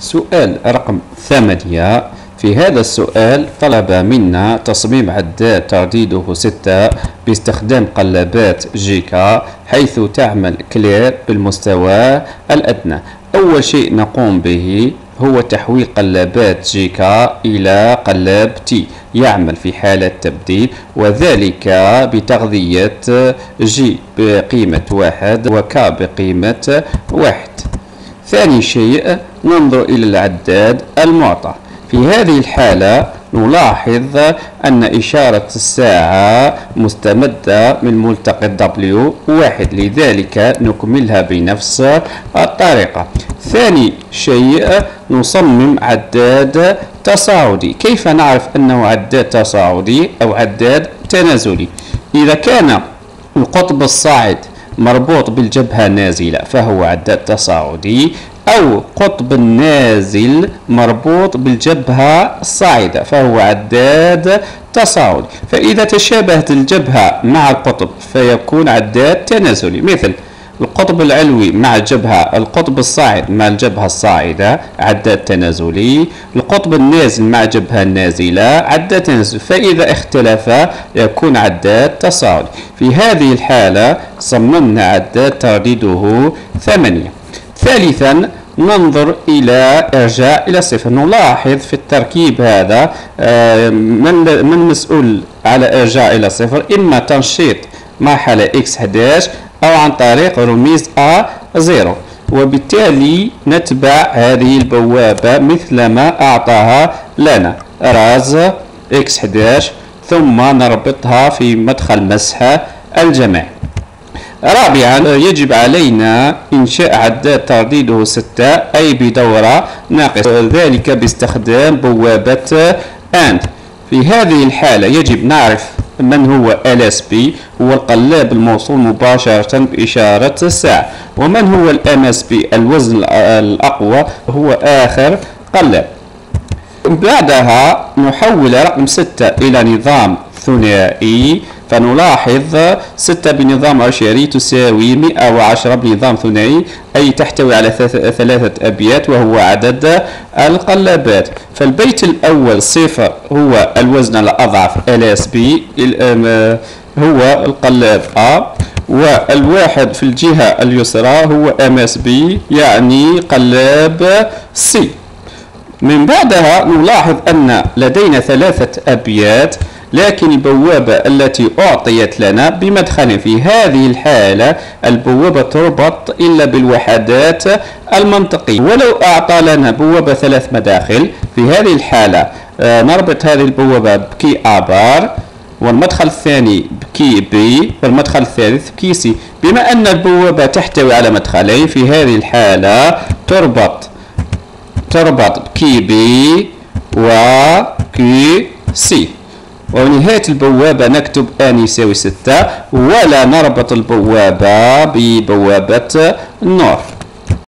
سؤال رقم 8. في هذا السؤال طلب منا تصميم عداد ترديده 6 باستخدام قلابات جيكا حيث تعمل كلير بالمستوى الأدنى. أول شيء نقوم به هو تحويل قلابات جيكا إلى قلاب تي يعمل في حالة تبديل، وذلك بتغذية جي بقيمة 1 وك بقيمة 1. ثاني شيء ننظر إلى العداد المعطى. في هذه الحالة نلاحظ أن إشارة الساعة مستمدة من ملتقى W1، لذلك نكملها بنفس الطريقة. ثاني شيء نصمم عداد تصاعدي. كيف نعرف أنه عداد تصاعدي أو عداد تنازلي؟ إذا كان القطب الصاعد مربوط بالجبهة النازلة فهو عداد تصاعدي، أو قطب النازل مربوط بالجبهة الصاعدة فهو عداد تصاعدي. فإذا تشابهت الجبهة مع القطب فيكون عداد تنازلي، مثل القطب العلوي مع القطب الصاعد مع الجبهة الصاعدة عداد تنازلي، القطب النازل مع الجبهة النازلة عداد تنازلي، فإذا اختلف يكون عداد تصاعدي. في هذه الحالة صممنا عداد ترديده 8. ثالثا ننظر إلى إرجاع إلى صفر. نلاحظ في التركيب هذا من مسؤول على إرجاع إلى صفر، إما تنشيط مرحلة x11 أو عن طريق رميز A0، وبالتالي نتبع هذه البوابة مثل ما أعطاها لنا راز x11 ثم نربطها في مدخل مسح الجماعي. رابعا يجب علينا إنشاء عداد ترديده 6 أي بدورة ناقصة، ذلك باستخدام بوابة AND. في هذه الحالة يجب نعرف من هو LSB، هو القلاب الموصول مباشرة بإشارة الساعة، ومن هو MSB الوزن الأقوى هو آخر قلاب. بعدها نحول رقم 6 إلى نظام ثنائي، فنلاحظ 6 بنظام عشري تساوي 110 بنظام ثنائي أي تحتوي على 3 أبيات وهو عدد القلابات. فالبيت الأول 0 هو الوزن الأضعف LSB هو القلاب A، والواحد في الجهة اليسرى هو MSB يعني قلاب C. من بعدها نلاحظ أن لدينا 3 أبيات، لكن البوابة التي أعطيت لنا بمدخل. في هذه الحالة البوابة تربط إلا بالوحدات المنطقية، ولو أعطى لنا بوابة 3 مداخل في هذه الحالة نربط هذه البوابة بكي A بار، والمدخل الثاني بكي B، والمدخل الثالث بكي C. بما أن البوابة تحتوي على مدخلين في هذه الحالة تربط بكي B وكي C. ونهاية البوابة نكتب N يساوي 6، ولا نربط البوابة ببوابة النور.